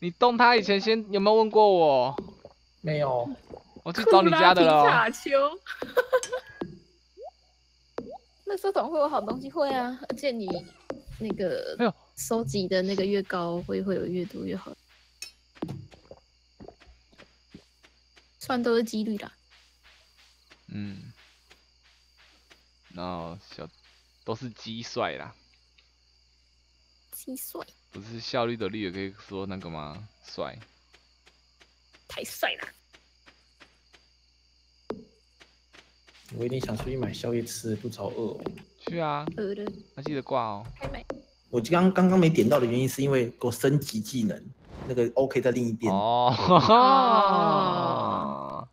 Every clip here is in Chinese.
你动它以前先有没有问过我？ 没有。 我去找你家的了。 库拉皮卡丘。垃圾桶会有好东西会啊，而且你那个哎呦， 收集的那个越高，会有越多越好。算都是几率啦。 嗯，然后都是鸡帅啦， 鸡帅， 不是效率的率，也可以说那个吗？帅， 太帅了。 我有点想出去买宵夜吃，肚子好饿哦。 去啊， 的， 那记得挂哦。 开买。 我刚刚没点到的原因是因为给我升级技能，那个 OK 在另一边。 哦。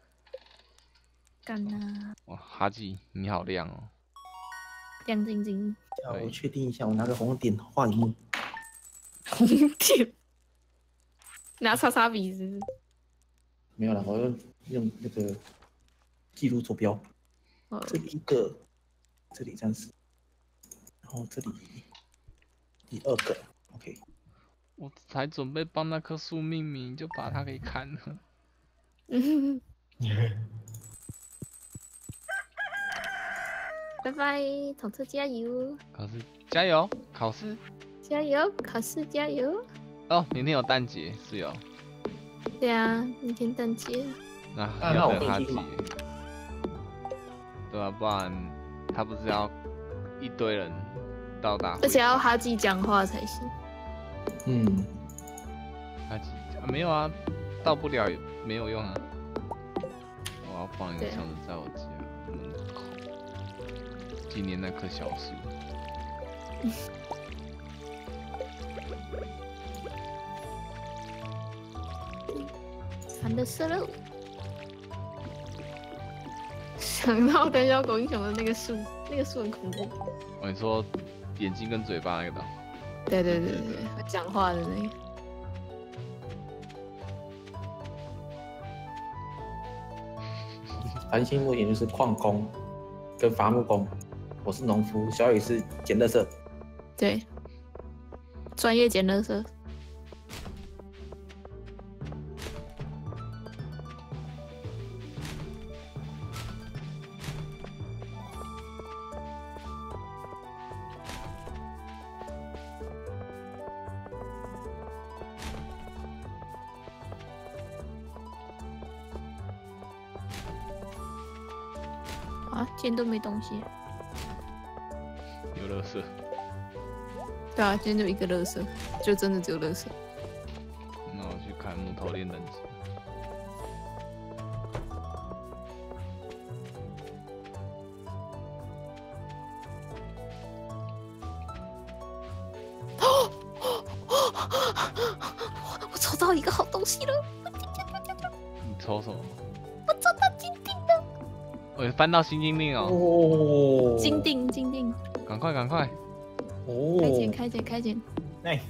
干啊！ 哇，哈基，你好亮哦。 亮晶晶。 我确定一下，我拿个红点画一幕。 红点。拿叉叉笔是不是？ 没有了，我用那个记录坐标。这里一个，这里这样子，然后这里第二个 ，OK。 我才准备帮那棵树命名，就把它给砍了。 拜拜，统测加油！ 考试加油，考试加油，考试加油！ 哦，明天有蛋节是有。 对啊，明天蛋节。 那要等哈吉。对啊，不然他不是要一堆人到达， 而且要哈吉讲话才行。 嗯， 哈吉没有啊，到不了也没有用啊。我要放一个箱子在我家门口，纪念那棵小树。 烦的死了！想到胆小狗英雄的那个树，那个树很恐怖。 哦，你说眼睛跟嘴巴那个的？ 对，会讲话的那个。 繁星目前就是矿工跟伐木工，我是农夫，小雨是捡垃圾。 对，专业捡垃圾。啊，今天都没东西。 有垃圾。 对啊，今天就一个垃圾，就真的只有垃圾。 那我去砍木头练等级。 我抽到一个好东西了！ 你抽什么？ 我抽到金锭了！ 我翻到新精灵哦。 哦， 金锭！ 赶快！ 哦， 开剪！ 哎，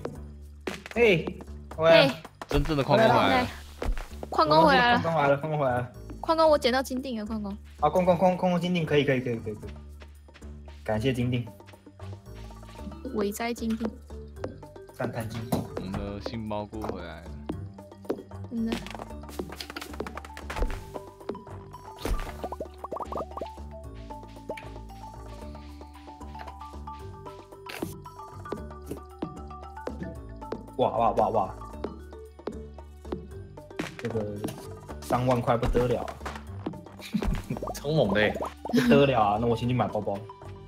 喂， 真正的矿工回来了。 矿工回来了！ 矿工回来了！ 矿工，我捡到金锭了，矿工。 啊，矿工金锭可以，感谢金锭。 伟哉金锭！ 赞叹金。 我们的新蘑菇回来了。 真的。 哇！这个3万块不得了啊！ 超猛的， 不得了啊！那我先去买包包。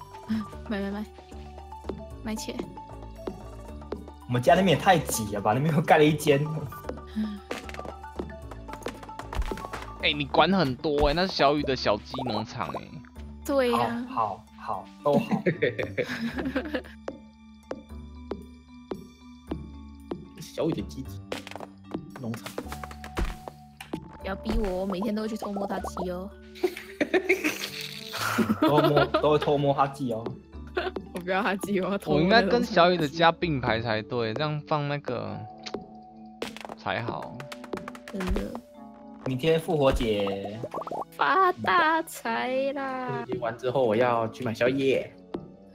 买起来！ 我们家那边也太挤了吧？那边又盖了一间。 哎，你管很多哎，那是小雨的小鸡农场哎。 对呀。 好，都好。 小雨的鸡农场。 不要逼我，我每天都会去偷摸他鸡哦。 都会偷摸哈鸡哦。 我不要哈鸡哦。 我应该跟小雨的家并排才对，这样放那个才好。 真的。 明天复活节， 发大财啦！ 复活节完之后，我要去买宵夜。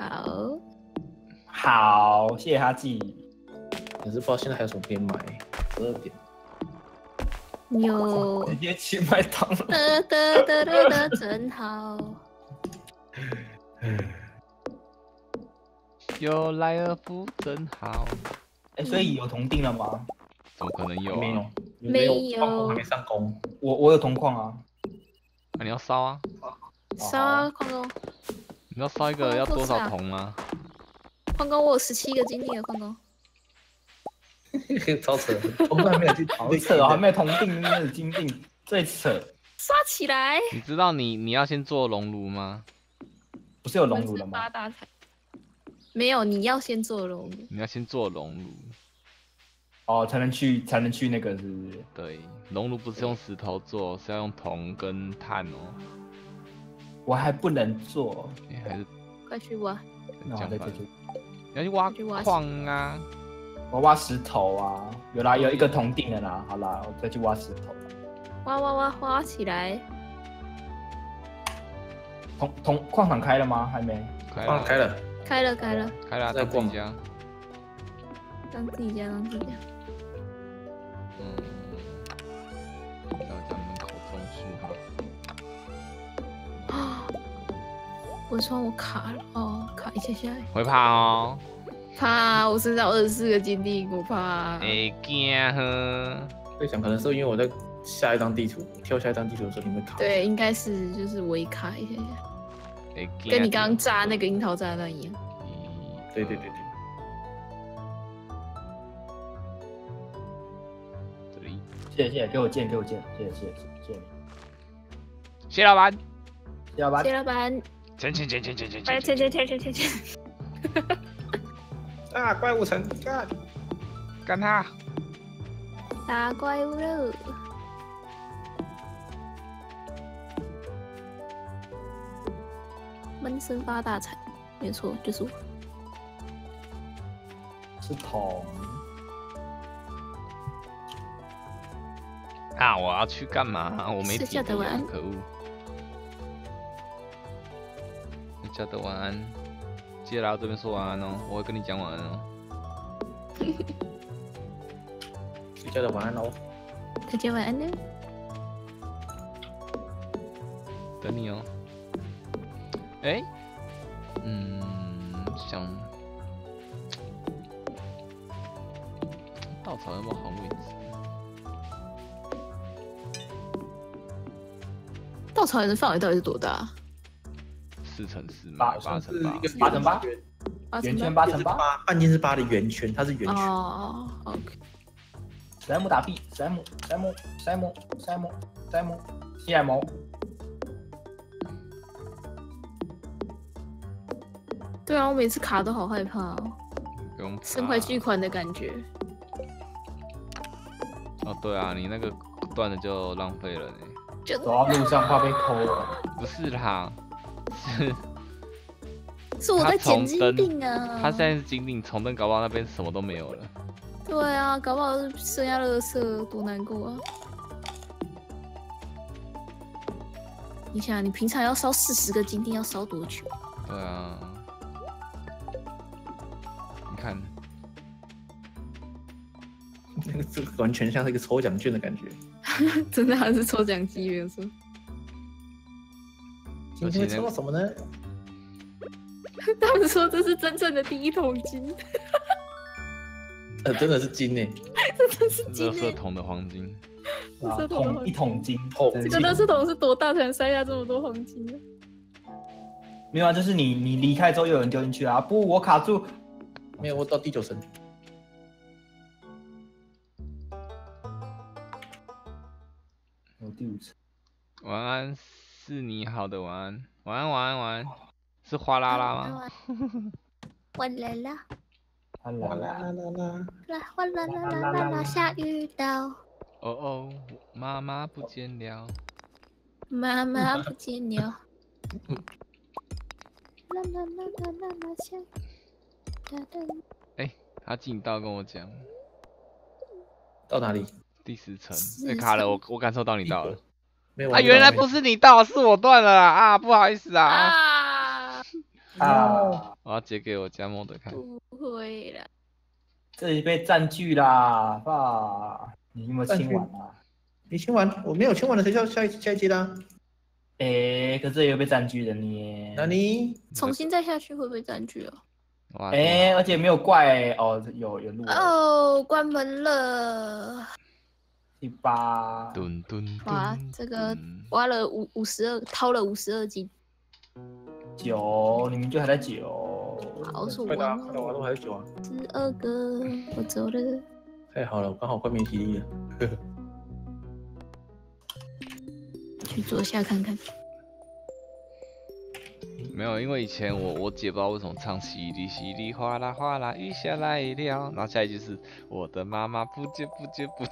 好， 谢谢哈记。 可是不知道现在还有什么可以买。 12点。 有直接去麦当劳。 真好。 有莱尔富真好。 所以有铜锭了吗？ 怎么可能有啊？ 没有， 没有矿工还没上工。 我有铜矿啊。 那你要烧啊？ 烧啊，矿工！ 你要烧一个要多少铜吗？ 矿工，我有17个金锭了，矿工。 超扯，从来没有去好扯哦，还没有铜锭，那是金锭，最扯。 刷起来！ 你知道你要先做熔炉吗？ 不是有熔炉了吗？ 发大财。没有，你要先做熔炉。 你要先做熔炉。 哦，才能去那个是不是？ 对，熔炉不是用石头做，是要用铜跟碳哦。 我还不能做， 还是快去挖。 那我再去。 你要去挖矿啊！ 我挖石头啊，有啦，有一个铜锭的啦。好啦，我再去挖石头。 挖起来！ 矿场开了吗？还没。 开了。 开了， 在自己家。 当自己家。 在我家门口种树哈。 我说我卡了哦，卡一下。 会怕哦。 怕，我身上24个金锭，我怕。 会惊呵。 在想可能是因为我在下一张地图跳下一张地图的时候你会卡。 对，应该是就是微卡一下。跟你刚刚炸那个樱桃炸弹一样。 对。 这里。 谢谢，给我剑，谢谢。 谢老板。 谢老板。 钱。 啊！怪物城干他！ 打怪物了。闷声发大财，没错，就是我。 是铜。 啊！我要去干嘛？我没体力，可恶！叫的晚安，记得来我这边说晚安哦，我会跟你讲晚安哦。 睡觉的晚安哦。 大家晚安呢。 等你哦。想稻草有没有好位置？ 稻草人的范围到底是多大 4×4嘛 ，8×8，圆圈8×8， 半径是8的圆圈，它是圆圈。 哦 ，OK。 史莱姆打币，史莱姆，西莱姆。 对啊，我每次卡都好害怕哦，身怀巨款的感觉。 哦，对啊，你那个断了就浪费了呢。 走到路上怕被偷了。 不是啦， 是我在捡金锭啊。 他现在是金锭，重登搞不好那边什么都没有了。 对啊，搞不好剩下垃圾，多难过啊！你想，你平常要烧40个金锭，要烧多久？ 对啊。你看， 这个完全像是一个抽奖券的感觉。 真的还是抽奖机没有错。 今天抽到什么呢？ 他们说这是真正的第1桶金。 真的是金呢， 真的是金垃圾桶的黄金。 1桶金。 这个垃圾桶是多大才能塞下这么多黄金呢？ 没有啊，就是你离开之后又有人丢进去啊！不，我卡住。 没有，我到第9层。 我第5层。 晚安，是你好的晚安，晚安，是哗啦啦吗？ 我来了。 哗啦啦啦， 哗啦啦啦啦，下雨了。 哦哦，妈妈不见了。 妈妈不见了。啦啦啦啦啦啦，下雨。 他进到跟我讲。 到哪里？ 第10层。卡了，我感受到你到了。 没有。 原来不是你到，是我断了啊！不好意思啊。 我要截给我家梦的看。 不会啦。 这里被占据啦！ 你有没有清完啊？ 你清完，我没有清完的，谁叫下一阶的？ 可是又被占据了呢。 那你重新再下去会不会占据哦？ 而且没有怪哦，有路哦，关门了。 第8。 哇，这个挖了52，掏了52斤。 9，你们就还在9。 好爽快打，快打，还有9啊。 12个，我走了。 太好了，我刚好快没体力了。 去坐下看看。 没有，因为以前我姐不知道为什么唱淅沥淅沥哗啦哗啦雨下来了，然后下一句是我的妈妈不见了。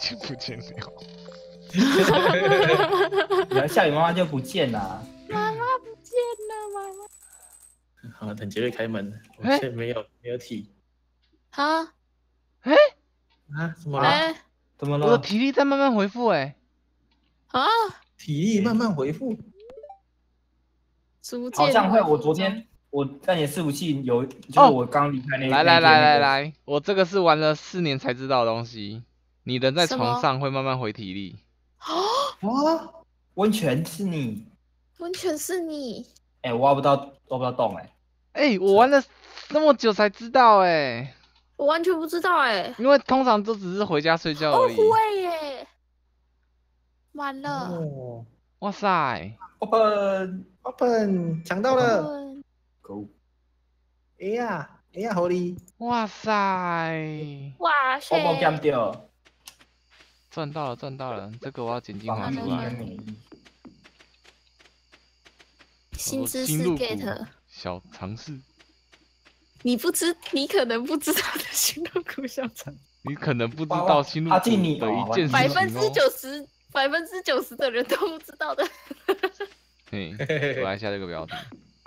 然后下雨妈妈就不见了。 妈妈不见了，妈妈。 好，等杰瑞开门，我现在没有体。 啊？ 怎么了？ 怎么了？ 我的体力在慢慢恢复啊？ 体力慢慢恢复。 好像会，我昨天我在你的伺服器有，就是我刚离开那。 来，我这个是玩了4年才知道的东西。你人在床上会慢慢回体力。 啊？ 温泉是你？ 温泉是你？ 我挖不到洞我玩了那么久才知道我完全不知道因为通常都只是回家睡觉而已。 会耶，完了。 哇塞 ！Open， 抢到了。 Go。 哎呀，好哩！ 哇塞！ 哇塞！ 我干掉。 赚到了，这个我要剪精华出来。 新知识 get 小常识。 你可能不知道的新入股小常识。 你可能不知道新入股的一件事情 90%的人都不知道的。 我来下这个标题。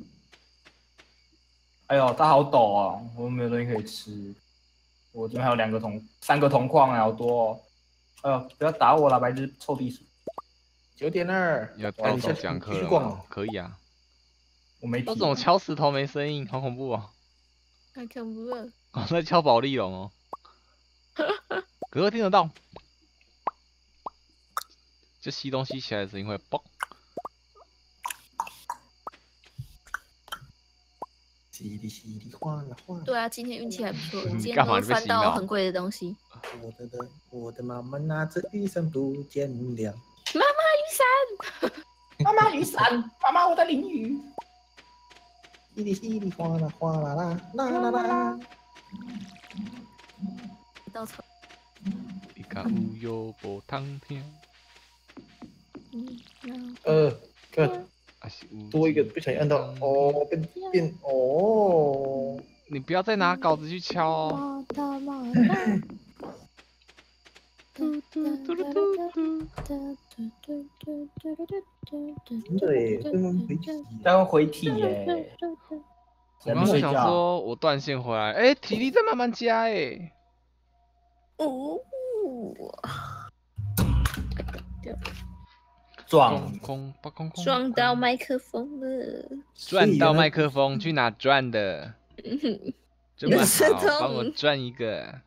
哎呦，它好陡啊！我没有东西可以吃。我这边还有3个铜矿好多哦。哎呦，不要打我了，白痴臭地鼠。 9点了， 要到时候讲课了。可以啊。 我没。 那种敲石头没声音，好恐怖哦。 太恐怖了。 我在敲保利龙哦。可是听得到。就吸东西起来的声音会嘣。 稀里哗啦哗啦。 对啊，今天运气还不错，今天都翻到很贵的东西。 我的妈妈拿着雨伞不见了。 妈妈雨伞， 妈妈雨伞，妈妈我在淋雨。 稀里哗啦哗啦啦啦啦啦。 稻草。 你看乌有波汤天。 看。多一个不小心按到变哦！ 你不要再拿稿子去敲哦。 对， 待会回体耶。 我刚刚想说，我断线回来，体力在慢慢加撞到麦克风了， 转到麦克风去哪转的？这么好，帮我转一个。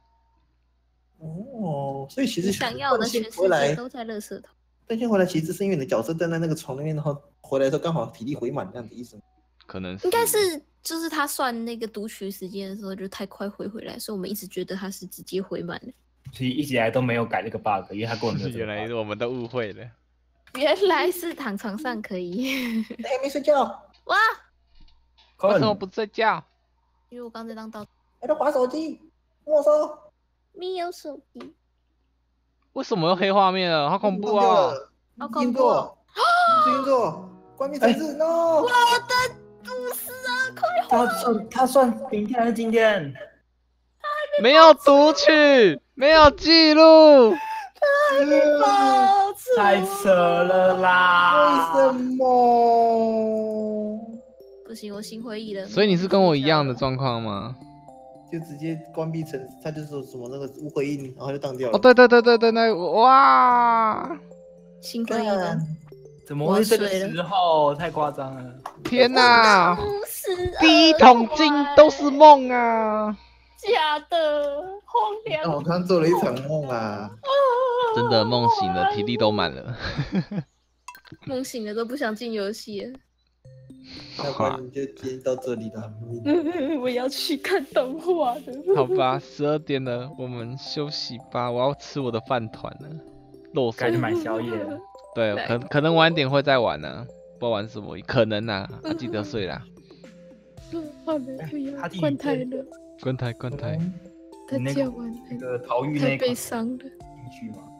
所以其实想要的全世界都在垃圾桶。 断线回来其实是因为你的角色站在那个床那边，然后回来的时候刚好体力回满这样的意思吗？ 可能是。 应该是，就是他算那个读取时间的时候就太快回来，所以我们一直觉得他是直接回满的。 所以一直以来都没有改这个 bug， 因为他根本没有。 原来我们都误会了。 原来是躺床上可以。 还没睡觉。 哇！ 为什么不睡觉？ 因为我刚才当到。 在滑手机，没收。 没有手机。 为什么又黑画面了？好恐怖啊！ 好恐怖！ 星座，关闭程式 ，no！ 我的52块。 他算明天还是今天？ 没有读取，没有记录。 太扯了啦！ 为什么？ 不行，我心灰意冷。 所以你是跟我一样的状况吗？ 就直接关闭成，他就说什么那个无回应，然后就当掉了。 哦，对，那哇！ 心灰意冷。 怎么会这个时候？太夸张了！ 天哪！第1桶金都是梦啊！ 假的，荒凉。 我刚做了一场梦啊！ 真的梦醒了，体力都满了。 梦醒了都不想进游戏了。 要不然你就今天到这里了。 我要去看动画了。 好吧，12点了，我们休息吧。我要吃我的饭团了，肉松该去。买宵夜了。 对，可能晚点会再玩呢，不知道玩什么，可能啊，记得睡啦。 好了，不要关台了。 关台。 大家晚安。 那个逃狱那太一款悲伤了。 进去吗？